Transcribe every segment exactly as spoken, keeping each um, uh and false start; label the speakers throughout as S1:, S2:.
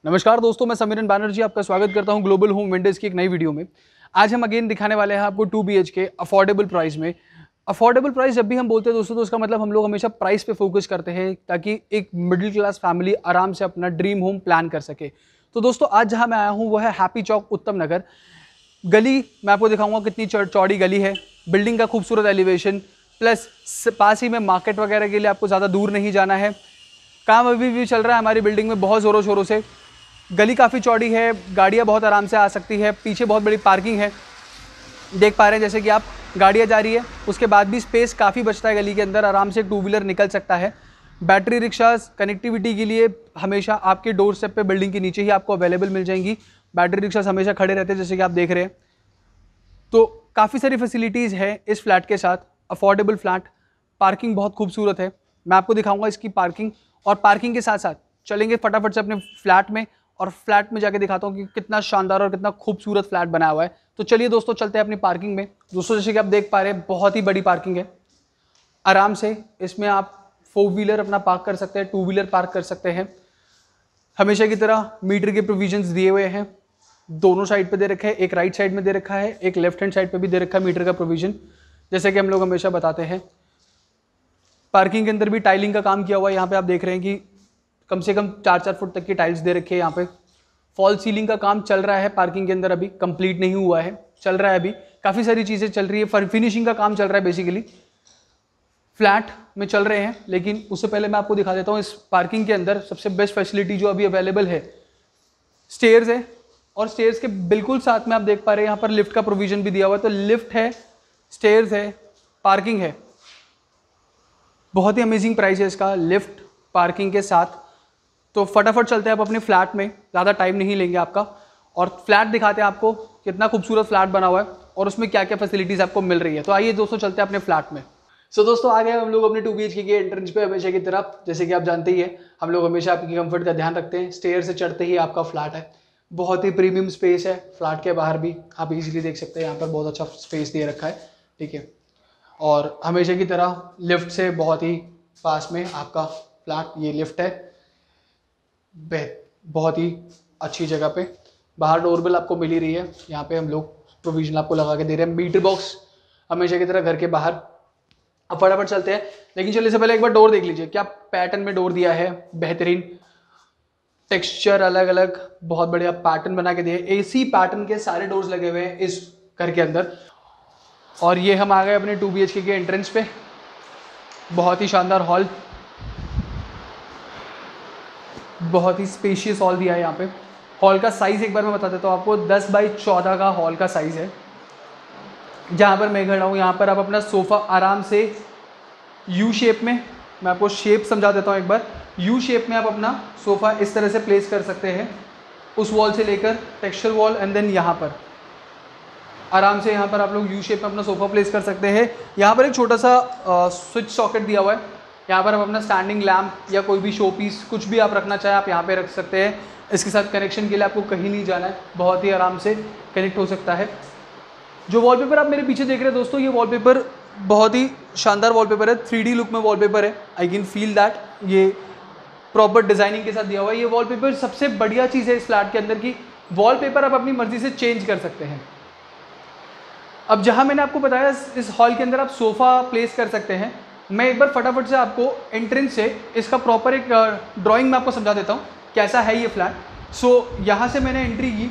S1: नमस्कार दोस्तों, मैं समीरन बैनर्जी आपका स्वागत करता हूं ग्लोबल होम विंडोज की एक नई वीडियो में। आज हम अगेन दिखाने वाले हैं आपको two B H K affordable price में। अफोर्डेबल प्राइस जब भी हम बोलते हैं दोस्तों, तो उसका मतलब हम लोग हमेशा प्राइस पे फोकस करते हैं ताकि एक मिडिल क्लास फैमिली आराम से अपना ड्रीम होम प्लान कर सके। तो दोस्तों आज जहाँ मैं आया हूँ वो है हैप्पी चौक उत्तम नगर। गली मैं आपको दिखाऊंगा कितनी चौड़ी गली है, बिल्डिंग का खूबसूरत एलिवेशन, प्लस पास ही में मार्केट वगैरह के लिए आपको ज़्यादा दूर नहीं जाना है। काम अभी भी चल रहा है हमारी बिल्डिंग में बहुत ज़ोरों शोरों से। गली काफ़ी चौड़ी है, गाड़ियाँ बहुत आराम से आ सकती है, पीछे बहुत बड़ी पार्किंग है, देख पा रहे हैं जैसे कि आप गाड़ियाँ जा रही है। उसके बाद भी स्पेस काफ़ी बचता है गली के अंदर, आराम से टू व्हीलर निकल सकता है। बैटरी रिक्शास कनेक्टिविटी के लिए हमेशा आपके डोर स्टेप पे बिल्डिंग के नीचे ही आपको अवेलेबल मिल जाएंगी। बैटरी रिक्शास हमेशा खड़े रहते हैं जैसे कि आप देख रहे हैं। तो काफ़ी सारी फैसिलिटीज़ है इस फ्लैट के साथ। अफोर्डेबल फ्लैट, पार्किंग बहुत खूबसूरत है, मैं आपको दिखाऊंगा इसकी पार्किंग। और पार्किंग के साथ साथ चलेंगे फटाफट से अपने फ्लैट में, और फ्लैट में जाके दिखाता हूँ कि कितना शानदार और कितना खूबसूरत फ्लैट बनाया हुआ है। तो चलिए दोस्तों चलते हैं अपनी पार्किंग में। दोस्तों जैसे कि आप देख पा रहे हैं बहुत ही बड़ी पार्किंग है, आराम से इसमें आप फोर व्हीलर अपना पार्क कर सकते हैं, टू व्हीलर पार्क कर सकते हैं। हमेशा की तरह मीटर के प्रोविजंस दिए हुए हैं, दोनों साइड पे दे रखा है, एक राइट साइड में दे रखा है, एक लेफ्ट हैंड साइड पे भी दे रखा है मीटर का प्रोविजन, जैसे कि हम लोग हमेशा बताते हैं। पार्किंग के अंदर भी टाइलिंग का काम किया हुआ है, यहाँ पे आप देख रहे हैं कि कम से कम चार चार फुट तक की टाइल्स दे रखी है। यहाँ पे फॉल सीलिंग का काम चल रहा है पार्किंग के अंदर, अभी कंप्लीट नहीं हुआ है, चल रहा है, अभी काफ़ी सारी चीज़ें चल रही है, फिनिशिंग का काम चल रहा है बेसिकली फ्लैट में चल रहे हैं। लेकिन उससे पहले मैं आपको दिखा देता हूँ इस पार्किंग के अंदर सबसे बेस्ट फैसिलिटी जो अभी अवेलेबल है, स्टेयर्स है। और स्टेयर्स के बिल्कुल साथ में आप देख पा रहे हैं यहाँ पर लिफ्ट का प्रोविजन भी दिया हुआ है। तो लिफ्ट है, स्टेयर्स है, पार्किंग है। बहुत ही अमेजिंग प्राइस है इसका, लिफ्ट पार्किंग के साथ। तो फटाफट चलते हैं आप अपने फ्लैट में, ज़्यादा टाइम नहीं लेंगे आपका, और फ्लैट दिखाते हैं आपको कितना खूबसूरत फ्लैट बना हुआ है और उसमें क्या क्या फैसिलिटीज़ आपको मिल रही है। तो आइए दोस्तों चलते हैं अपने फ्लैट में। सो so, दोस्तों आ गए हम लोग अपने टू बी एच के के एंट्रेंस पे हमेशा की तरफ। जैसे कि आप जानते ही हैं हम लोग हमेशा आपकी कंफर्ट का ध्यान रखते हैं। स्टेयर से चढ़ते ही आपका फ्लैट है, बहुत ही प्रीमियम स्पेस है। फ्लैट के बाहर भी आप इजीली देख सकते हैं, यहाँ पर बहुत अच्छा स्पेस दे रखा है, ठीक है। और हमेशा की तरह लिफ्ट से बहुत ही पास में आपका फ्लैट, ये लिफ्ट है, बहुत ही अच्छी जगह पे। बाहर डोरबेल आपको मिल ही रही है, यहाँ पे हम लोग प्रोविजन आपको लगा के दे रहे हैं। मीटर बॉक्स हमेशा की तरह घर के बाहर। अब फटाफट चलते हैं, लेकिन चलने से पहले एक बार डोर देख लीजिए, क्या पैटर्न में डोर दिया है, बेहतरीन टेक्सचर, अलग अलग बहुत बढ़िया पैटर्न बना के दिए। एसी पैटर्न के सारे डोर्स लगे हुए हैं इस घर के अंदर। और ये हम आ गए अपने टू बी एच के के एंट्रेंस पे, बहुत ही शानदार हॉल, बहुत ही स्पेशियस हॉल दिया है यहाँ पे। हॉल का साइज़ एक बार मैं बता देता हूँ आपको, दस बाई चौदह का हॉल का साइज़ है। जहाँ पर मैं खड़ा हूँ यहाँ पर आप अपना सोफ़ा आराम से यू शेप में, मैं आपको शेप समझा देता हूँ एक बार, यू शेप में आप अपना सोफ़ा इस तरह से प्लेस कर सकते हैं, उस वॉल से लेकर टेक्सचर वॉल, एंड देन यहाँ पर आराम से यहाँ पर आप लोग यू शेप में अपना सोफ़ा प्लेस कर सकते हैं। यहाँ पर एक छोटा सा स्विच सॉकेट दिया हुआ है, यहाँ पर आप अपना स्टैंडिंग लैम्प या कोई भी शो पीस कुछ भी आप रखना चाहें आप यहाँ पे रख सकते हैं। इसके साथ कनेक्शन के लिए आपको कहीं नहीं जाना है, बहुत ही आराम से कनेक्ट हो सकता है। जो वॉलपेपर आप मेरे पीछे देख रहे हैं दोस्तों, ये वॉलपेपर बहुत ही शानदार वॉलपेपर है, थ्री डी लुक में वॉलपेपर है। आई कैन फील दैट, ये प्रॉपर डिजाइनिंग के साथ दिया हुआ है। ये वॉलपेपर सबसे बढ़िया चीज़ है इस फ्लैट के अंदर की, वॉलपेपर आप अपनी मर्जी से चेंज कर सकते हैं। अब जहाँ मैंने आपको बताया इस हॉल के अंदर आप सोफ़ा प्लेस कर सकते हैं, मैं एक बार फटाफट से आपको एंट्रेंस से इसका प्रॉपर एक ड्राइंग में आपको समझा देता हूँ कैसा है ये फ्लैट। सो so, यहाँ से मैंने एंट्री की,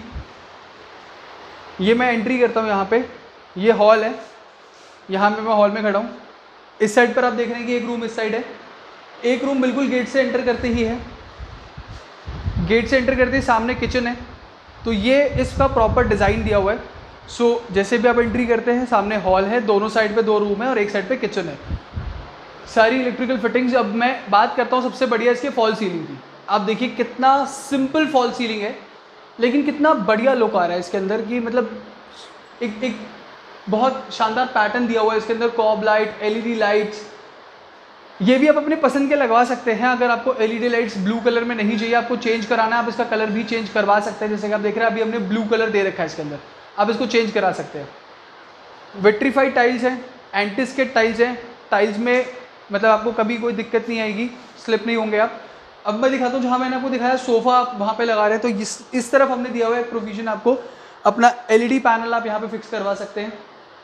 S1: ये मैं एंट्री करता हूँ यहाँ पे, ये हॉल है, यहाँ पे मैं हॉल में खड़ा हूँ। इस साइड पर आप देख रहे हैं कि एक रूम इस साइड है, एक रूम बिल्कुल गेट से एंटर करते ही है, गेट से एंटर करते ही सामने किचन है। तो ये इसका प्रॉपर डिज़ाइन दिया हुआ है। सो so, जैसे भी आप एंट्री करते हैं सामने हॉल है, दोनों साइड पे दो रूम है और एक साइड पे किचन है, सारी इलेक्ट्रिकल फिटिंग्स। अब मैं बात करता हूँ सबसे बढ़िया इसके फॉल सीलिंग की। आप देखिए कितना सिंपल फॉल सीलिंग है, लेकिन कितना बढ़िया लुक आ रहा है इसके अंदर की, मतलब एक एक बहुत शानदार पैटर्न दिया हुआ है इसके अंदर, कॉब लाइट, एलईडी लाइट्स, ये भी आप अपने पसंद के लगवा सकते हैं। अगर आपको एलईडी लाइट्स ब्लू कलर में नहीं चाहिए, आपको चेंज कराना है, आप इसका कलर भी चेंज करवा सकते हैं। जैसे कि आप देख रहे हैं अभी हमने ब्लू कलर दे रखा है इसके अंदर, आप इसको चेंज करा सकते हैं। विट्रीफाइड टाइल्स है, एंटीस्केट टाइल्स है, टाइल्स में मतलब आपको कभी कोई दिक्कत नहीं आएगी, स्लिप नहीं होंगे आप। अब मैं दिखाता हूँ, जहाँ मैंने आपको दिखाया सोफा आप वहाँ पे लगा रहे हैं, तो इस इस तरफ हमने दिया हुआ है प्रोविजन आपको, अपना एलईडी पैनल आप यहाँ पे फिक्स करवा सकते हैं।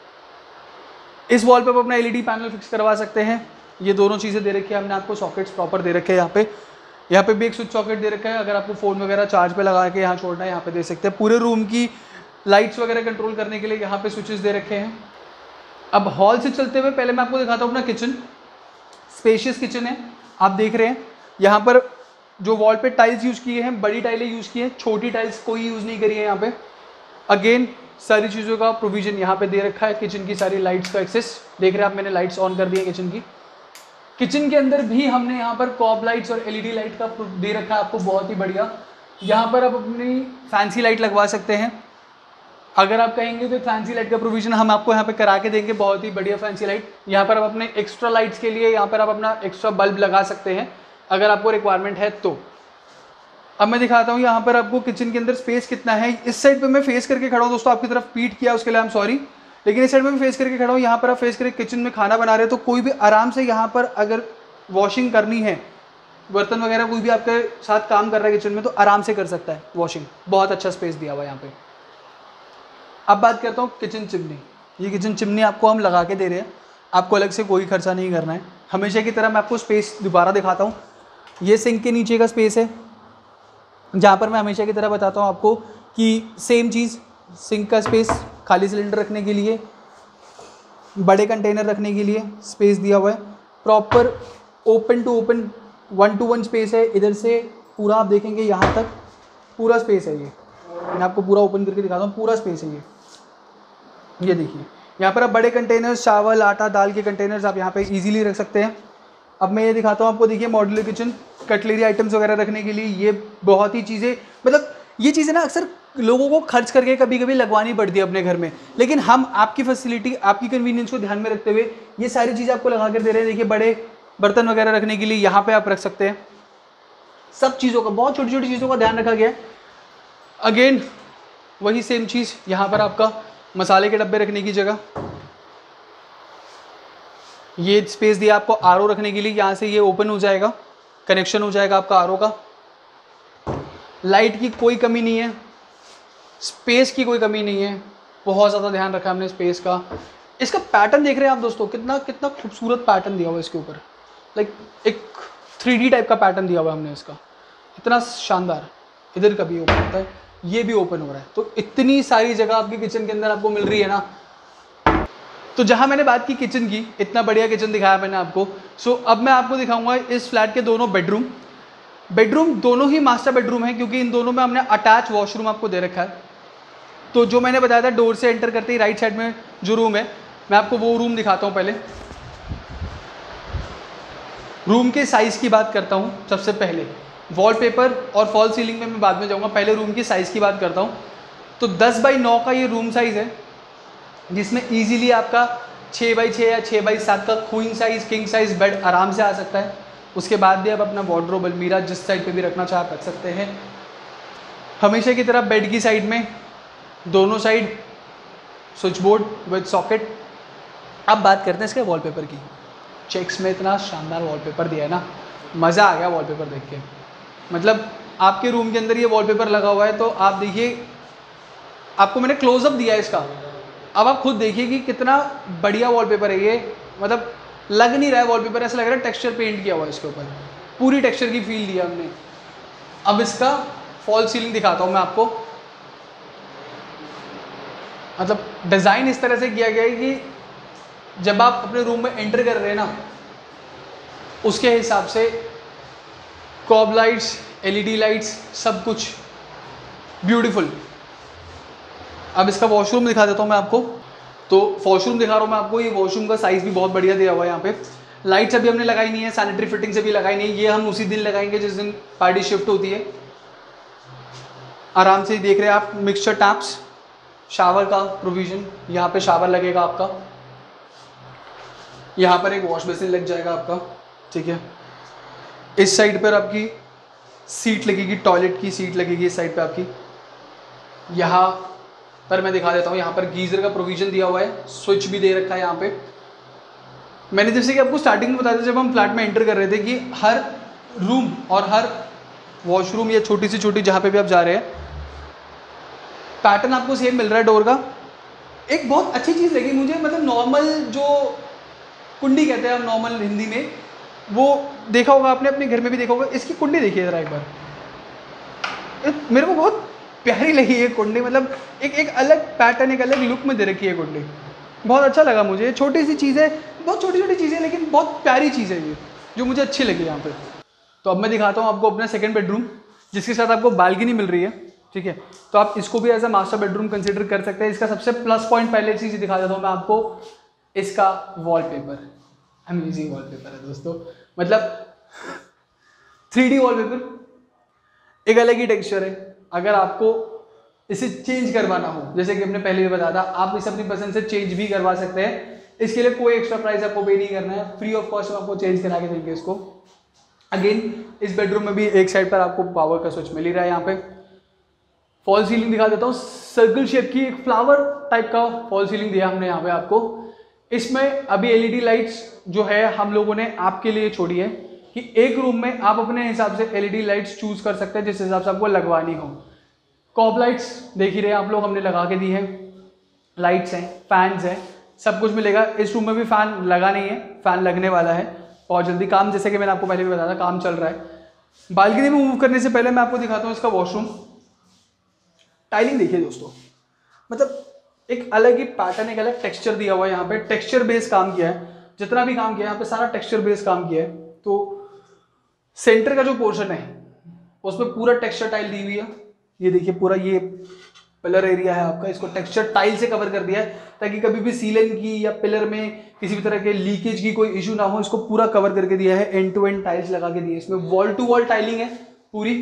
S1: इस वॉल पे आप अपना एलईडी पैनल फिक्स करवा सकते हैं। ये दोनों चीज़ें दे रखी है हमने आपको, सॉकेट्स प्रॉपर दे रखे हैं यहाँ पे। यहाँ पे भी एक स्विच सॉकेट दे रखा है, अगर आपको फ़ोन वगैरह चार्ज पे लगा के यहाँ छोड़ना है यहाँ पे दे सकते हैं। पूरे रूम की लाइट्स वगैरह कंट्रोल करने के लिए यहाँ पे स्विचेस दे रखे हैं। अब हॉल से चलते हुए पहले मैं आपको दिखाता हूँ अपना किचन। स्पेशियस किचन है, आप देख रहे हैं यहाँ पर जो वॉल पे टाइल्स यूज़ किए हैं, बड़ी टाइलें यूज़ की हैं, छोटी टाइल्स कोई यूज़ नहीं करी है यहाँ पे। अगेन सारी चीज़ों का प्रोविज़न यहाँ पे दे रखा है। किचन की सारी लाइट्स का एक्सेस देख रहे हैं आप, मैंने लाइट्स ऑन कर दी है किचन की। किचन के अंदर भी हमने यहाँ पर कॉब लाइट्स और एलईडी लाइट का दे रखा है आपको, बहुत ही बढ़िया। यहाँ पर आप अपनी फैंसी लाइट लगवा सकते हैं, अगर आप कहेंगे तो फैंसी लाइट का प्रोविज़न हम आपको यहाँ पे करा के देंगे, बहुत ही बढ़िया फैंसी लाइट। यहाँ पर आप अपने एक्स्ट्रा लाइट्स के लिए यहाँ पर आप अपना एक्स्ट्रा बल्ब लगा सकते हैं अगर आपको रिक्वायरमेंट है तो। अब मैं दिखाता हूँ यहाँ पर आपको किचन के अंदर स्पेस कितना है। इस साइड पे मैं फेस करके खड़ा हूँ दोस्तों, आपकी तरफ पीट किया उसके लिए आई एम सॉरी, लेकिन इस साइड में मैं फेस करके खड़ा हूँ। यहाँ पर आप फेस करके किचन में खाना बना रहे हो तो कोई भी आराम से यहाँ पर अगर वॉशिंग करनी है, बर्तन वगैरह कोई भी आपके साथ काम कर रहा है किचन में, तो आराम से कर सकता है वॉशिंग। बहुत अच्छा स्पेस दिया हुआ है यहाँ पे। अब बात करता हूँ किचन चिमनी। ये किचन चिमनी आपको हम लगा के दे रहे हैं, आपको अलग से कोई खर्चा नहीं करना है। हमेशा की तरह मैं आपको स्पेस दोबारा दिखाता हूँ। ये सिंक के नीचे का स्पेस है, जहाँ पर मैं हमेशा की तरह बताता हूँ आपको कि सेम चीज़, सिंक का स्पेस, खाली सिलेंडर रखने के लिए, बड़े कंटेनर रखने के लिए स्पेस दिया हुआ है। Proper open to open one to one space है। इधर से पूरा आप देखेंगे यहाँ तक पूरा स्पेस है। ये मैं आपको पूरा ओपन करके दिखाता हूँ, पूरा स्पेस है ये। ये देखिए यहाँ पर आप बड़े कंटेनर्स, चावल, आटा, दाल के कंटेनर्स आप यहाँ पे इजीली रख सकते हैं। अब मैं ये दिखाता हूँ आपको, देखिए मॉड्यूलर किचन, कटलरी आइटम्स वगैरह रखने के लिए ये बहुत ही चीज़ें, मतलब ये चीज़ें ना अक्सर लोगों को खर्च करके कभी कभी लगवानी पड़ती है अपने घर में, लेकिन हम आपकी फैसिलिटी, आपकी कन्वीनियंस को ध्यान में रखते हुए ये सारी चीज़ें आपको लगा कर दे रहे हैं। देखिए बड़े बर्तन वगैरह रखने के लिए यहाँ पर आप रख सकते हैं। सब चीज़ों का, बहुत छोटी छोटी चीज़ों का ध्यान रखा गया है। अगेन वही सेम चीज़, यहाँ पर आपका मसाले के डब्बे रखने की जगह, ये स्पेस दिया आपको आरओ रखने के लिए। यहाँ से ये ओपन हो जाएगा, कनेक्शन हो जाएगा आपका आरओ का। लाइट की कोई कमी नहीं है, स्पेस की कोई कमी नहीं है, बहुत ज़्यादा ध्यान रखा हमने स्पेस का। इसका पैटर्न देख रहे हैं आप दोस्तों, कितना कितना खूबसूरत पैटर्न दिया हुआ है इसके ऊपर, लाइक एक थ्री डी टाइप का पैटर्न दिया हुआ है हमने इसका, इतना शानदार। इधर का भी ओपन होता है, ये भी ओपन हो रहा है, तो इतनी सारी जगह आपकी किचन के अंदर आपको मिल रही है ना। तो जहां मैंने बात की किचन की, इतना बढ़िया किचन दिखाया मैंने आपको। सो अब मैं आपको दिखाऊंगा इस फ्लैट के दोनों बेडरूम। बेडरूम दोनों ही मास्टर बेडरूम है, क्योंकि इन दोनों में हमने अटैच वॉशरूम आपको दे रखा है। तो जो मैंने बताया था, डोर से एंटर करते ही राइट साइड में जो रूम है, मैं आपको वो रूम दिखाता हूँ। पहले रूम के साइज़ की बात करता हूँ सबसे पहले। वॉलपेपर और फॉल सीलिंग में मैं बाद में जाऊँगा, पहले रूम की साइज़ की बात करता हूँ। तो दस बाई नौ का ये रूम साइज़ है, जिसमें इजीली आपका छः बाई छः या छः बाई सात का queen size, king size bed आराम से आ सकता है। उसके बाद भी आप अपना वार्डरोब, अलमीरा जिस साइड पे भी रखना चाहे आप रख सकते हैं। हमेशा की तरह बेड की साइड में दोनों side switch board with socket. अब बात करते हैं इसके वॉलपेपर की। चेक्स में इतना शानदार वॉलपेपर दिया है ना, मज़ा आ गया वॉलपेपर देख के। मतलब आपके रूम के अंदर ये वॉलपेपर लगा हुआ है, तो आप देखिए, आपको मैंने क्लोजअप दिया है इसका, अब आप खुद देखिए कि कितना बढ़िया वॉलपेपर है ये। मतलब लग नहीं रहा है वॉलपेपर, ऐसा लग रहा है टेक्सचर पेंट किया हुआ है इसके ऊपर, पूरी टेक्सचर की फील दिया हमने। अब इसका फॉल सीलिंग दिखाता हूँ मैं आपको। मतलब डिज़ाइन इस तरह से किया गया है कि जब आप अपने रूम में एंटर कर रहे हैं ना, उसके हिसाब से कॉब लाइट्स, एलईडी लाइट्स, सब कुछ ब्यूटीफुल। अब इसका वॉशरूम दिखा देता हूँ मैं आपको। तो वॉशरूम दिखा रहा हूँ मैं आपको, ये वॉशरूम का साइज़ भी बहुत बढ़िया दिया हुआ है। यहाँ पे लाइट्स अभी हमने लगाई नहीं है, सैनिटरी फिटिंग्स अभी लगाई नहीं है, ये हम उसी दिन लगाएंगे जिस दिन पार्टी शिफ्ट होती है। आराम से देख रहे हैं आप, मिक्सचर टैप्स, शावर का प्रोविज़न, यहाँ पे शावर लगेगा आपका, यहाँ पर एक वॉश बेसिन लग जाएगा आपका, ठीक है। इस साइड पर आपकी सीट लगेगी, टॉयलेट की सीट लगेगी इस साइड पे आपकी। यहाँ पर मैं दिखा देता हूँ, यहाँ पर गीज़र का प्रोविज़न दिया हुआ है, स्विच भी दे रखा है यहाँ पे। मैंने जैसे कि आपको स्टार्टिंग में बताया था, जब हम फ्लैट में एंटर कर रहे थे, कि हर रूम और हर वॉशरूम या छोटी से छोटी जहाँ पे भी आप जा रहे हैं पैटर्न आपको सेम मिल रहा है डोर का। एक बहुत अच्छी चीज़ लगी मुझे, मतलब नॉर्मल जो कुंडी कहते हैं हम नॉर्मल हिंदी में, वो देखा होगा आपने, अपने घर में भी देखा होगा। इसकी कुंडी देखिए ज़रा एक बार, मेरे को बहुत प्यारी लगी ये कुंडी, मतलब एक एक अलग पैटर्न, एक अलग लुक में दे रखी है कुंडी, बहुत अच्छा लगा मुझे। छोटी सी चीज़ है, बहुत छोटी छोटी चीज़ें, लेकिन बहुत प्यारी चीज़ है ये, जो मुझे अच्छी लगी यहाँ पे। तो अब मैं दिखाता हूँ आपको अपना सेकंड बेडरूम, जिसके साथ आपको बालकनी मिल रही है, ठीक है। तो आप इसको भी as a master bedroom consider कर सकते हैं। इसका सबसे प्लस पॉइंट पहले चीज़ दिखा देता हूँ मैं आपको, इसका वॉलपेपर, अमेजिंग वॉलपेपर है दोस्तों, मतलब थ्री डी वॉलपेपर, एक अलग ही टेक्सचर है। अगर आपको इसे चेंज करवाना हो, जैसे कि हमने पहले भी बताया था, आप इसे अपनी पसंद से चेंज भी करवा सकते हैं। इसके लिए कोई एक्स्ट्रा प्राइस आपको पे नहीं करना है, फ्री ऑफ कॉस्ट में आपको चेंज करा के देंगे इसको। अगेन इस बेडरूम में भी एक साइड पर आपको पावर का स्विच मिल ही रहा है। यहाँ पे फॉल सीलिंग दिखा देता हूँ, सर्कल शेप की एक फ्लावर टाइप का फॉल सीलिंग दिया हमने यहाँ पे आपको। इसमें अभी एलईडी लाइट्स जो है हम लोगों ने आपके लिए छोड़ी है कि एक रूम में आप अपने हिसाब से एलईडी लाइट्स चूज कर सकते हैं जिस हिसाब से आपको लगवानी हो। कॉब लाइट्स देख ही रहे हैं आप लोग, हमने लगा के दी है, लाइट्स हैं, फैंस हैं, सब कुछ मिलेगा। इस रूम में भी फैन लगा नहीं है, फैन लगने वाला है बहुत जल्दी, काम जैसे कि मैंने आपको पहले भी बताया था, काम चल रहा है। बालकनी में मूव करने से पहले मैं आपको दिखाता हूँ इसका वॉशरूम। टाइलिंग देखिए दोस्तों, मतलब एक अलग ही पैटर्न, एक अलग टेक्सचर दिया हुआ है यहाँ पे, टेक्सचर बेस काम किया है। जितना भी काम किया है यहाँ पे सारा टेक्सचर बेस काम किया है। तो सेंटर का जो पोर्शन है उसमें पूरा टेक्सचर टाइल दी हुई है। ये देखिए पूरा ये पिलर एरिया है आपका, इसको टेक्सचर टाइल से कवर कर दिया है ताकि कभी भी सीलिंग की या पिलर में किसी भी तरह के लीकेज की कोई इशू ना हो। इसको पूरा कवर करके दिया है, एंड टू एंड टाइल्स लगा के दिए। इसमें वॉल टू वॉल टाइलिंग है पूरी।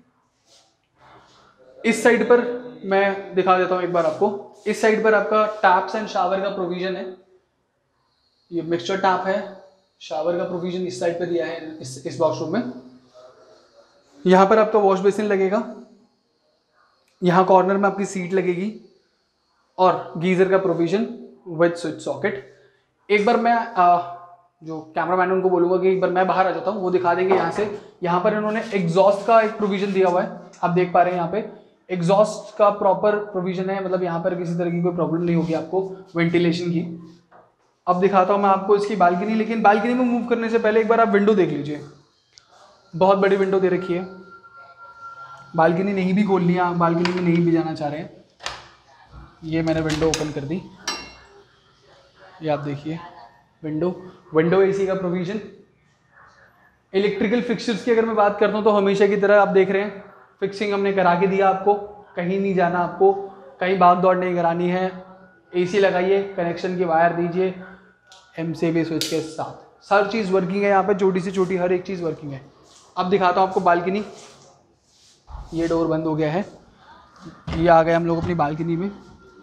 S1: इस साइड पर मैं दिखा देता हूँ एक बार आपको, इस साइड पर आपका टैप्स एंड शावर का प्रोविजन है। ये मिक्सचर टैप है, शावर का प्रोविजन इस साइड पर दिया है इस इस वॉशरूम में। यहाँ पर आपका वॉश बेसिन लगेगा, यहाँ कॉर्नर में आपकी सीट लगेगी और गीजर का प्रोविजन विद स्विच सॉकेट। एक बार मैं आ, जो कैमरामैन उनको बोलूँगा कि एक बार मैं बाहर आ जाता हूँ, वो दिखा देंगे यहाँ से। यहाँ पर इन्होंने एग्जॉस्ट का एक प्रोविजन दिया हुआ है, आप देख पा रहे हैं यहाँ पे एग्जॉस्ट का प्रॉपर प्रोविजन है, मतलब यहाँ पर किसी तरह की कोई प्रॉब्लम नहीं होगी आपको वेंटिलेशन की। अब दिखाता हूँ मैं आपको इसकी बालकनी, लेकिन बालकनी में मूव करने से पहले एक बार आप विंडो देख लीजिए। बहुत बड़ी विंडो दे रखी है, बालकनी नहीं भी खोलनी है, आप बालकनी में नहीं भी जाना चाह रहे हैं, ये मैंने विंडो ओपन कर दी। ये आप देखिए विंडो, विंडो एसी का प्रोविजन। इलेक्ट्रिकल फिक्सचर्स की अगर मैं बात करता हूँ तो हमेशा की तरह आप देख रहे हैं फिक्सिंग हमने करा के दिया आपको, कहीं नहीं जाना आपको, कहीं भाग दौड़ नहीं करानी है। एसी लगाइए, कनेक्शन की वायर दीजिए एम सी बी स्विच के साथ, हर चीज़ वर्किंग है यहाँ पे, छोटी से छोटी हर एक चीज़ वर्किंग है। अब दिखाता हूँ आपको बालकनी। ये डोर बंद हो गया है, ये आ गए हम लोग अपनी बालकनी में।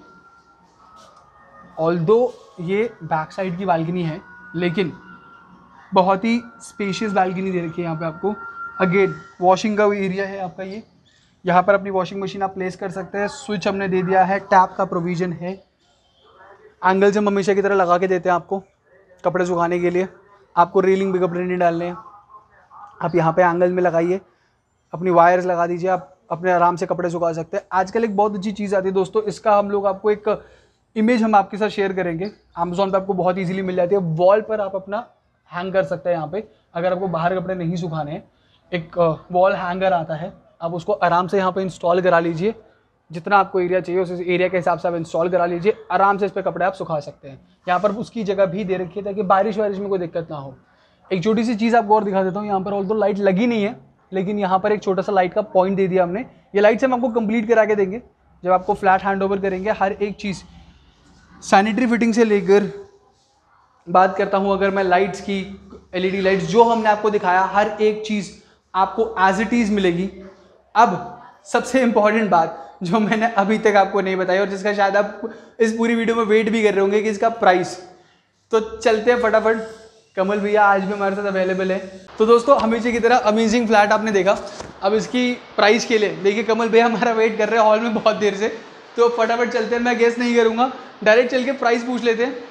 S1: ऑल्दो ये बैक साइड की बालकनी है, लेकिन बहुत ही स्पेशियस बालकनी दे रखी है यहाँ पे आपको। अगेन वॉशिंग का एरिया है आपका ये, यहाँ पर अपनी वॉशिंग मशीन आप प्लेस कर सकते हैं। स्विच हमने दे दिया है, टैप का प्रोविज़न है। एंगल्स हम हमेशा की तरह लगा के देते हैं आपको कपड़े सुखाने के लिए। आपको रेलिंग पे कपड़े नहीं डालने हैं, आप यहाँ पे एंगल में लगाइए, अपनी वायर्स लगा दीजिए, आप अपने आराम से कपड़े सुखा सकते हैं। आजकल एक बहुत अच्छी चीज़ आती है दोस्तों, इसका हम लोग आपको एक इमेज हम आपके साथ शेयर करेंगे, अमेजोन पे आपको बहुत इजीली मिल जाती है। वॉल पर आप अपना हैंग कर सकते हैं यहाँ पे, अगर आपको बाहर कपड़े नहीं सुखाने हैं, एक वॉल हैंगर आता है, आप उसको आराम से यहाँ पे इंस्टॉल करा लीजिए। जितना आपको एरिया चाहिए उस एरिया के हिसाब से आप इंस्टॉल करा लीजिए, आराम से इस पर कपड़े आप सुखा सकते हैं। यहाँ पर उसकी जगह भी दे रखी है ताकि बारिश वारिश में कोई दिक्कत ना हो। एक छोटी सी चीज़ आपको और दिखा देता हूँ, यहाँ पर ऑल्दो लाइट लगी नहीं है, लेकिन यहाँ पर एक छोटा सा लाइट का पॉइंट दे दिया हमने। ये लाइट से हम आपको कंप्लीट करा के देंगे जब आपको फ्लैट हैंड ओवर करेंगे। हर एक चीज़ सैनिटरी फिटिंग से लेकर बात करता हूँ अगर मैं लाइट्स की, एलईडी लाइट्स जो हमने आपको दिखाया, हर एक चीज़ आपको एज इट इज़ मिलेगी। अब सबसे इम्पॉर्टेंट बात जो मैंने अभी तक आपको नहीं बताई और जिसका शायद आप इस पूरी वीडियो में वेट भी कर रहे होंगे कि इसका प्राइस, तो चलते हैं फटाफट। कमल भैया आज भी हमारे साथ अवेलेबल है। तो दोस्तों हमेशा की तरह अमेजिंग फ्लैट आपने देखा, अब इसकी प्राइस के लिए देखिए कमल भैया हमारा वेट कर रहे हैं हॉल में बहुत देर से, तो फटाफट चलते हैं। मैं गेस नहीं करूँगा, डायरेक्ट चल के प्राइस पूछ लेते हैं।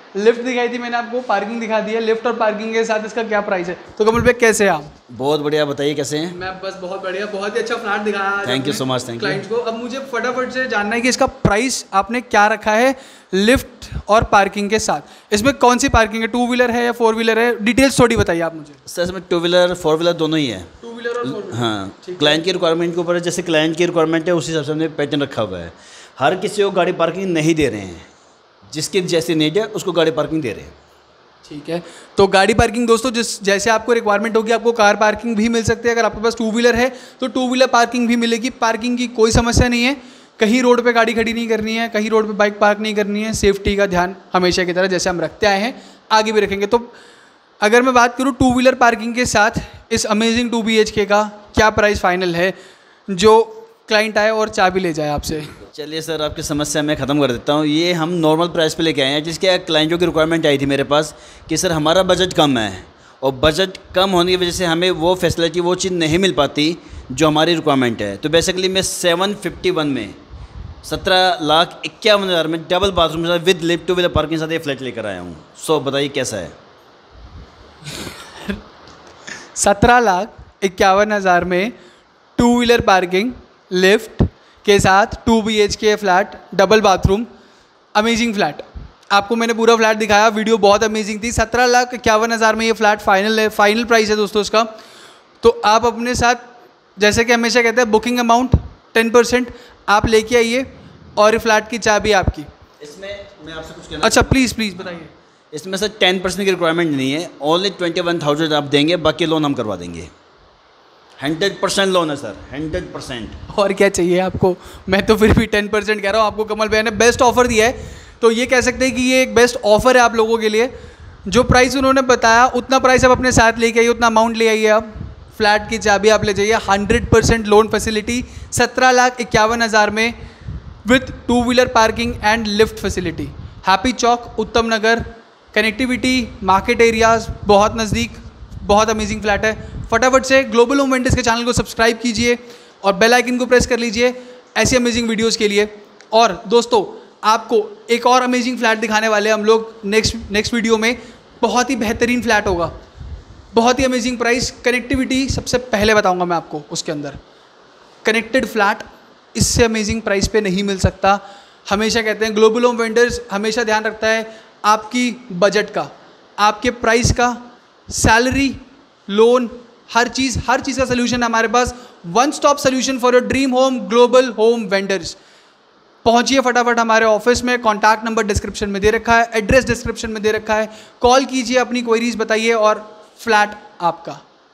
S1: लिफ्ट दिखाई थी मैंने आपको, पार्किंग दिखा दी है, लिफ्ट और पार्किंग के साथ इसका क्या प्राइस है। तो कमल भाई कैसे हैं आप?
S2: बहुत बढ़िया, बताइए कैसे हैं?
S1: मैं बस बहुत बढ़िया, बहुत ही अच्छा फ्लैट दिखाया।
S2: Thank you so much, thank you
S1: clients को। अब मुझे फटाफट से जानना है कि इसका प्राइस आपने क्या रखा है लिफ्ट और पार्किंग के साथ। इसमें कौन सी पार्किंग है, टू व्हीलर है या फोर व्हीलर है? डिटेल्स थोड़ी बताइए आप मुझे।
S2: सर इसमें टू व्हीलर फोर व्हीलर दोनों ही है।
S1: टू व्हीलर और फोर व्हीलर,
S2: हाँ, क्लाइंट की रिक्वायरमेंट के ऊपर है, जैसे क्लाइंट की रिक्वायरमेंट है उसी हिसाब से हमने पैटर्न रखा हुआ है। हर किसी को गाड़ी पार्किंग नहीं दे रहे हैं, जिसकी जैसी नीड है उसको गाड़ी पार्किंग दे रहे हैं।
S1: ठीक है, तो गाड़ी पार्किंग दोस्तों जिस जैसे आपको रिक्वायरमेंट होगी आपको कार पार्किंग भी मिल सकती है। अगर आपके पास टू व्हीलर है तो टू व्हीलर पार्किंग भी मिलेगी। पार्किंग की कोई समस्या नहीं है, कहीं रोड पे गाड़ी खड़ी नहीं करनी है, कहीं रोड पे बाइक पार्क नहीं करनी है। सेफ्टी का ध्यान हमेशा की तरह जैसे हम रखते आए हैं आगे भी रखेंगे। तो अगर मैं बात करूँ टू व्हीलर पार्किंग के साथ इस अमेजिंग टू बी एच के का क्या प्राइस फाइनल है, जो क्लाइंट आए और चाबी ले जाए आपसे?
S2: चलिए सर, आपकी समस्या मैं ख़त्म कर देता हूँ। ये हम नॉर्मल प्राइस पे लेके आए हैं, जिसके क्लाइंटों की रिक्वायरमेंट आई थी मेरे पास कि सर हमारा बजट कम है और बजट कम होने की वजह से हमें वो फैसिलिटी वो चीज़ नहीं मिल पाती जो हमारी रिक्वायरमेंट है। तो बेसिकली मैं सेवन फिफ्टी वन में सत्रह लाख इक्यावन हज़ार में डबल बाथरूम के साथ with lift two wheeler parking के साथ ये फ्लैट लेकर आया हूँ। सो बताइए कैसा है?
S1: सत्रह लाख इक्यावन हज़ार में टू व्हीलर पार्किंग लिफ्ट के साथ two B H K flat double bathroom, amazing flat. आपको मैंने पूरा फ्लैट दिखाया, वीडियो बहुत अमेजिंग थी। सत्रह लाख इक्यावन हज़ार में ये फ्लैट फाइनल है, फाइनल प्राइस है दोस्तों इसका। तो आप अपने साथ जैसे कि हमेशा कहते हैं बुकिंग अमाउंट टेन परसेंट आप लेके आइए और फ्लैट की चाबी आपकी।
S2: इसमें मैं आपसे कुछ कहना
S1: अच्छा प्लीज़ प्लीज़ बताइए।
S2: इसमें सर टेन परसेंट की रिक्वायरमेंट नहीं है, ओनली ट्वेंटी वन थाउजेंड आप देंगे, बाकी लोन हम करवा देंगे। हंड्रेड परसेंट लोन है सर, हंड्रेड परसेंट।
S1: और क्या चाहिए आपको? मैं तो फिर भी टेन परसेंट कह रहा हूँ आपको। कमल भैया ने बेस्ट ऑफर दिया है, तो ये कह सकते हैं कि ये एक बेस्ट ऑफर है आप लोगों के लिए। जो प्राइस उन्होंने बताया उतना प्राइस आप अपने साथ लेके आइए, उतना अमाउंट ले आइए। आप फ्लैट की चाबी आप ले जाइए। हंड्रेड परसेंट लोन फैसिलिटी सत्रह लाख इक्यावन हज़ार में with two wheeler parking and lift facility. Happy Chowk, Uttam Nagar, connectivity, market areas बहुत नज़दीक, बहुत अमेजिंग फ्लैट है। फटाफट से ग्लोबल होम वेंडर्स के चैनल को सब्सक्राइब कीजिए और बेल आइकन को प्रेस कर लीजिए ऐसी अमेजिंग वीडियोस के लिए। और दोस्तों आपको एक और अमेजिंग फ्लैट दिखाने वाले हैं हम लोग नेक्स्ट नेक्स्ट वीडियो में। बहुत ही बेहतरीन फ्लैट होगा, बहुत ही अमेजिंग प्राइस। कनेक्टिविटी सबसे पहले बताऊंगा मैं आपको, उसके अंदर कनेक्टेड फ्लैट इससे अमेजिंग प्राइस पे नहीं मिल सकता। हमेशा कहते हैं ग्लोबल होम वेंडर्स हमेशा ध्यान रखता है आपकी बजट का, आपके प्राइस का, सैलरी, लोन, हर चीज़ हर चीज़ का सोल्यूशन है हमारे पास। One stop solution for your dream home, global home vendors. पहुंचिए फटाफट हमारे ऑफिस में। कॉन्टैक्ट नंबर डिस्क्रिप्शन में दे रखा है, एड्रेस डिस्क्रिप्शन में दे रखा है। कॉल कीजिए, अपनी क्वेरीज बताइए और फ्लैट आपका।